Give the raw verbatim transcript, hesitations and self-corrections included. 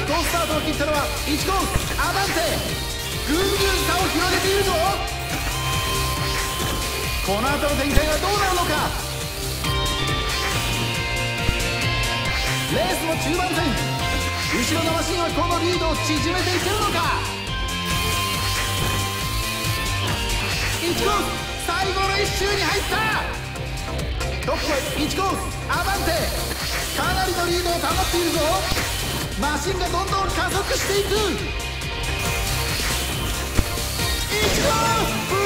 好スタートを切ったのはいち号アバンテ。ぐんぐん差を広げているぞ。この後の展開はどうなるのか。レースも中盤戦、後ろのマシンはこのリードを縮めていけるのか。いち号最後のいっ周に入った。トップはいち号アバンテ。かなりのリードを保っているぞ。マシンがどんどん加速していく。いち号ブ